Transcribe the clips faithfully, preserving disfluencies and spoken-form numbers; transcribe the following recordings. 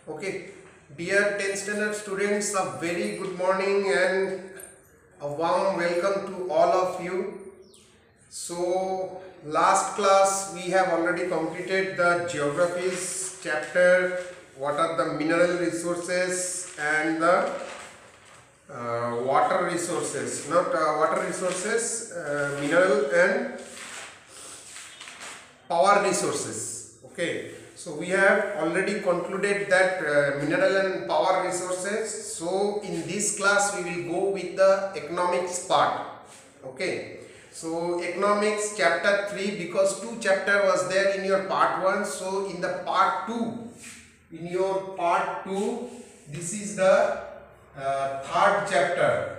Okay, dear tenth standard students, a very good morning and a warm welcome to all of you. So, last class we have already completed the geographies chapter, what are the mineral resources and the uh, water resources, not uh, water resources, uh, mineral and power resources. Okay, so we have already concluded that uh, mineral and power resources. So in this class we will go with the economics part. Okay, so economics chapter three, because two chapter was there in your part one. So in the part two, in your part two, this is the uh, third chapter.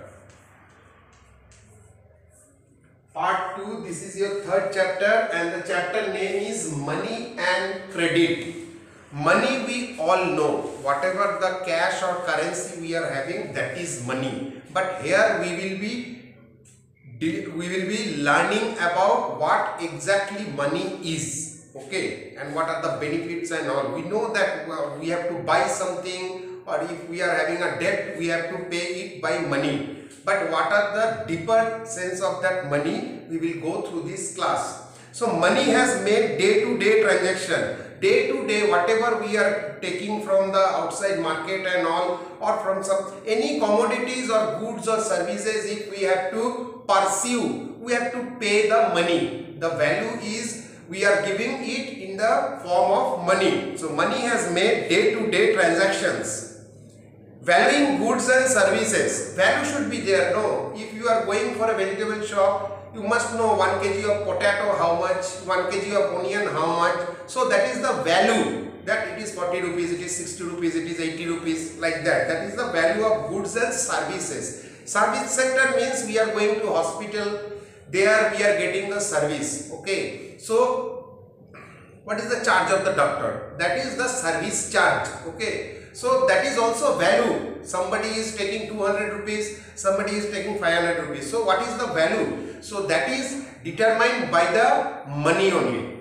Part two, this is your third chapter and the chapter name is money and credit. Money we all know, whatever the cash or currency we are having, that is money. But here we will be we will be learning about what exactly money is. Okay, and what are the benefits and all. We know that uh, we have to buy something, or if we are having a debt, we have to pay it by money. But what are the deeper sense of that money, we will go through this class. So money has made day to day transaction. Day to day, whatever we are taking from the outside market and all, or from some any commodities or goods or services, if we have to pursue, we have to pay the money. The value is we are giving it in the form of money. So money has made day to day transactions. Valuing goods and services, value should be there. No, if you are going for a vegetable shop, you must know one kg of potato how much, one kg of onion how much. So that is the value, that it is forty rupees, it is sixty rupees, it is eighty rupees, like that. That is the value of goods and services. Service sector means we are going to hospital, there we are getting the service. Okay, so what is the charge of the doctor? That is the service charge. Okay, so that is also value. Somebody is taking two hundred rupees, somebody is taking five hundred rupees. So what is the value? So that is determined by the money only.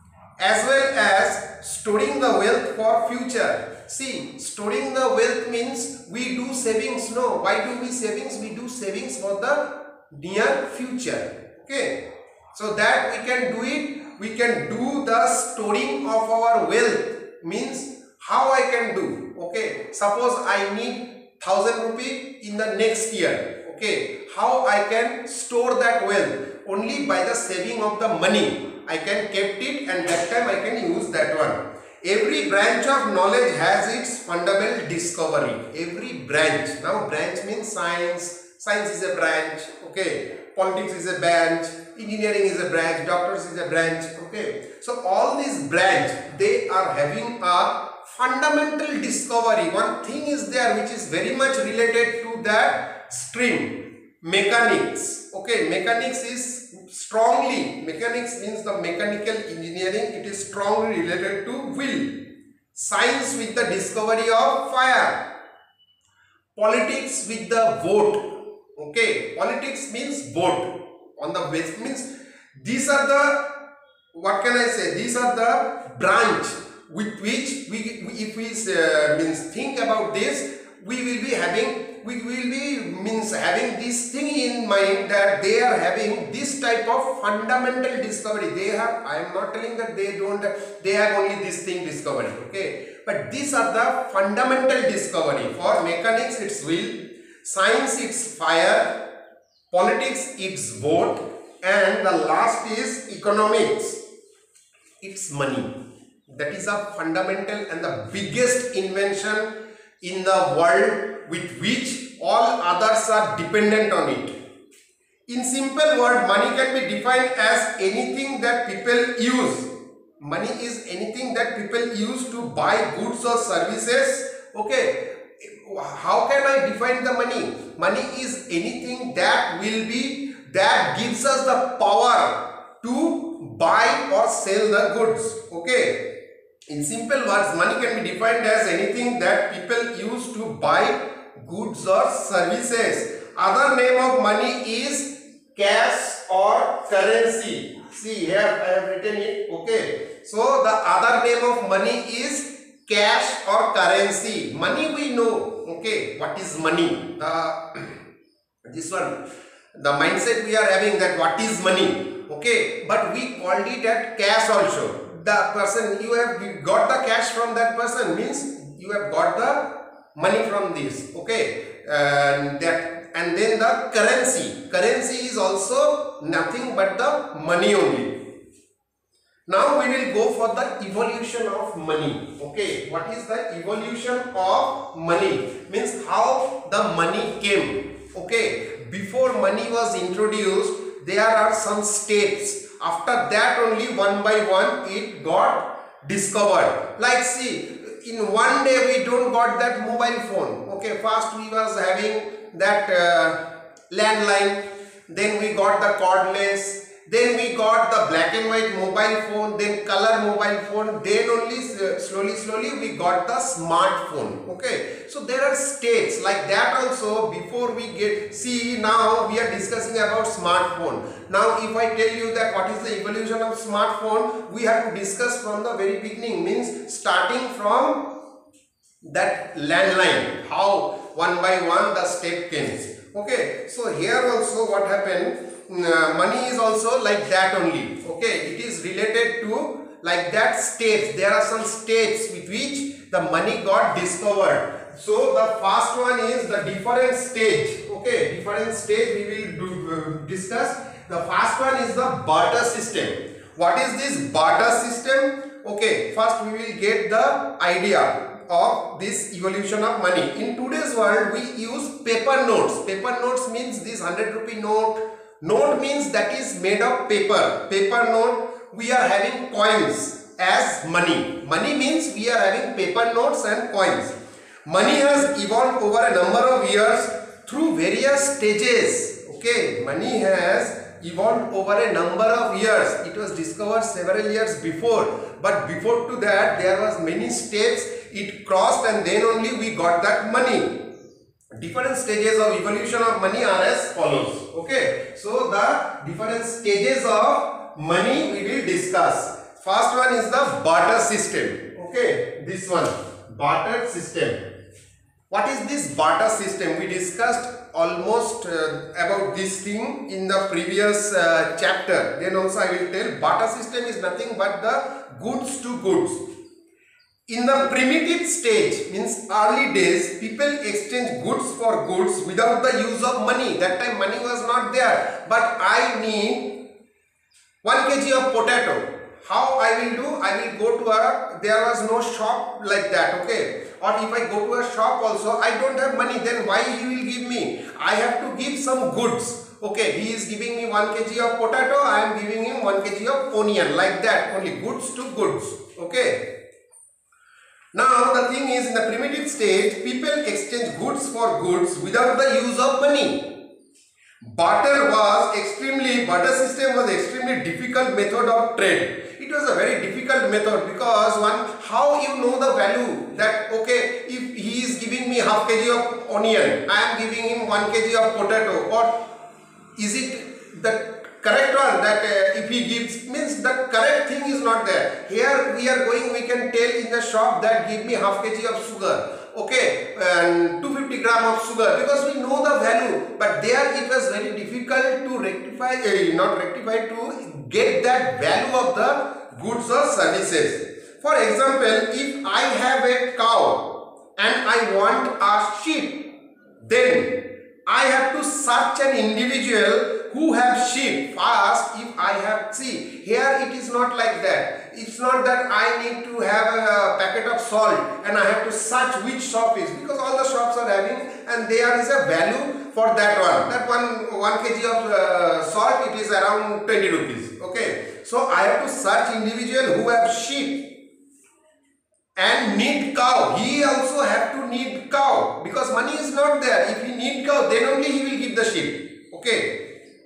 As well as storing the wealth for future. See, storing the wealth means we do savings. No, why do we savings? We do savings for the near future. Okay, so that we can do it, we can do the storing of our wealth. Means how I can do. Okay, suppose I need thousand rupee in the next year. Okay, how I can store that wealth? Only by the saving of the money. I can kept it and that time I can use that one. Every branch of knowledge has its fundamental discovery. Every branch. Now branch means science. Science is a branch. Okay. Politics is a branch. Engineering is a branch. Doctors is a branch. Okay. So all these branch, they are having a fundamental discovery. One thing is there which is very much related to that stream. Mechanics. Okay. Mechanics is strongly, mechanics means the mechanical engineering, it is strongly related to will. Science with the discovery of fire. Politics with the vote. Okay, politics means vote. On the base means these are the, what can I say, these are the branch with which we, if we uh, means think about this, we will be having we will be means having this thing in mind that they are having this type of fundamental discovery. They have, I am not telling that they don't have, they have only this thing discovery. Okay, but these are the fundamental discovery. For mechanics it's will, science it's fire, politics it's vote, and the last is economics, it's money. That is a fundamental and the biggest invention in the world, with which all others are dependent on it. In simple word, money can be defined as anything that people use. Money is anything that people use to buy goods or services. Okay, how can I define the money? Money is anything that will be, that gives us the power to buy or sell the goods. Okay. In simple words, money can be defined as anything that people use to buy goods or services. Other name of money is cash or currency. See here I have written it. Okay. So the other name of money is cash or currency. Money we know, okay, what is money? The this one, the mindset we are having that what is money, okay, but we called it at cash also. The person, you have got the cash from that person, means you have got the money from this, okay, and that, and then the currency. Currency is also nothing but the money only. Now we will go for the evolution of money. Okay, what is the evolution of money? Means how the money came. Okay, before money was introduced, there are some steps. After that only one by one it got discovered. Like see, in one day we don't got that mobile phone. Okay, first we was having that uh, landline, then we got the cordless, then we got the black and white mobile phone, then color mobile phone, then only uh, slowly slowly we got the smartphone. Okay, so there are states like that also. Before we get, see, now we are discussing about smartphone. Now if I tell you that what is the evolution of smartphone, we have to discuss from the very beginning, means starting from that landline, how one by one the step came. Okay, so here also what happened, uh, money is also like that only. Okay, it is related to like that states. There are some states with which the money got discovered. So the first one is the different stage. Okay, different stage we will do, uh, discuss. The first one is the barter system. What is this barter system? Okay, first we will get the idea of this evolution of money. In today's world we use paper notes. Paper notes means this one hundred rupee note. Note means that is made of paper. Paper note. We are having coins as money. Money means we are having paper notes and coins. Money has evolved over a number of years through various stages. Okay, money has evolved over a number of years. It was discovered several years before, but before to that there was many steps it crossed, and then only we got that money. Different stages of evolution of money are as follows. Okay, so the different stages of money we will discuss. First one is the barter system. Okay, this one, barter system. What is this barter system? We discussed almost uh, about this thing in the previous uh, chapter. Then also I will tell, barter system is nothing but the goods to goods. In the primitive stage, means early days, people exchange goods for goods without the use of money. That time money was not there. But I need one kilogram of potato. How I will do? I will go to a, there was no shop like that, okay? Or if I go to a shop also, I don't have money, then why he will give me? I have to give some goods. Okay, he is giving me one kilogram of potato, I am giving him one kilogram of onion, like that, only goods to goods, okay? Now the thing is, in the primitive stage, people exchange goods for goods without the use of money. Barter was extremely, barter system was extremely difficult method of trade. It was a very difficult method because one, how you know the value that, okay, if he is giving me half kg of onion, I am giving him one kg of potato, or is it the correct one that uh, if he gives, means the correct thing is not there. Here we are going, we can tell in the shop that give me half kg of sugar, okay, and two hundred fifty gram of sugar, because we know the value. But there it was very difficult to rectify, uh, not rectify, to get that value of the goods or services. For example, if I have a cow and I want a sheep, then I have to search an individual who have sheep. First, if I have, see, here it is not like that. It's not that I need to have a packet of salt and I have to search which shop is, because all the shops are having, and there is a value for that one. That one, one kg of uh, salt, it is around twenty rupees. Okay. So I have to search individual who have sheep and need cow. He also have to need cow, because money is not there. If he need cow, then only he will give the sheep. Okay.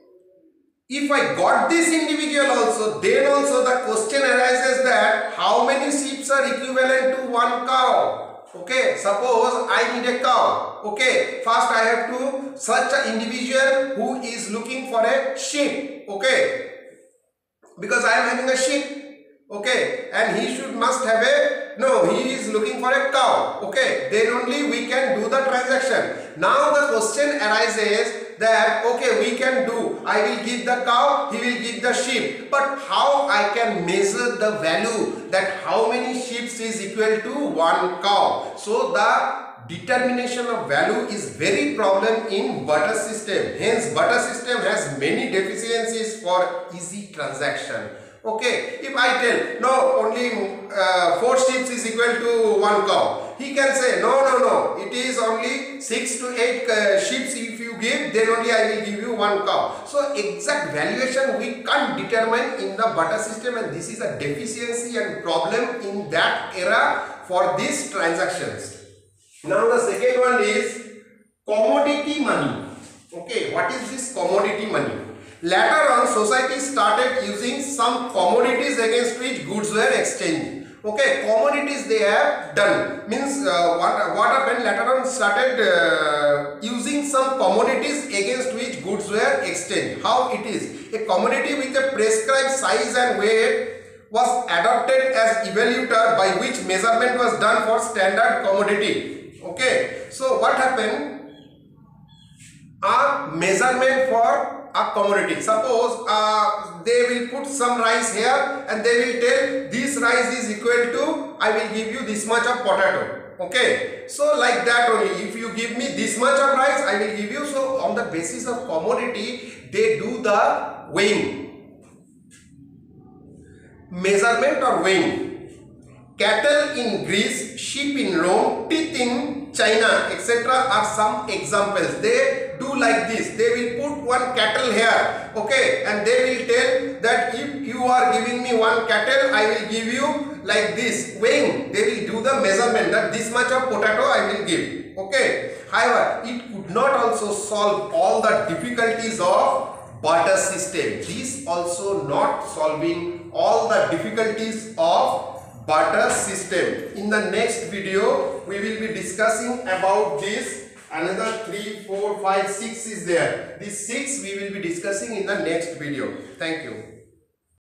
If I got this individual also, then also the question arises that how many sheep are equivalent to one cow? Okay, suppose I need a cow. Okay, first I have to search an individual who is looking for a sheep. Okay, because I am having a sheep. Okay, and he should must have a no, he is looking for a cow. Okay, then only we can do the transaction. Now the question arises that okay, we can do, I will give the cow, he will give the sheep, but how I can measure the value, that how many sheep is equal to one cow? So the determination of value is very problem in barter system. Hence barter system has many deficiencies for easy transaction. Okay, if I tell no, only uh, four sheep is equal to one cow, he can say no, no, no, it is only six to eight uh, sheep if you give, then only I will give you one cow. So exact valuation we can't determine in the barter system, and this is a deficiency and problem in that era for these transactions. Now the second one is commodity money. Okay, what is this commodity money? Later on, society started using some commodities against which goods were exchanged. Okay, commodities they have done, means uh, what, what happened, later on started uh, using some commodities against which goods were exchanged. How it is? A commodity with a prescribed size and weight was adopted as evaluator by which measurement was done for standard commodity. Okay, so what happened? A measurement for a commodity. Suppose uh, they will put some rice here and they will tell this rice is equal to, I will give you this much of potato. Okay, so like that only, if you give me this much of rice, I will give you. So on the basis of commodity, they do the weighing, measurement or weighing. Cattle in Greece, sheep in Rome, teeth in China, et cetera are some examples. They do like this. They will put one cattle here, okay, and they will tell that if you are giving me one cattle, I will give you like this. Weighing, they will do the measurement that this much of potato I will give. Okay. However, it could not also solve all the difficulties of barter system. This also not solving all the difficulties of barter system. In the next video, we will be discussing about this. Another three, four, five, six is there. This six we will be discussing in the next video. Thank you.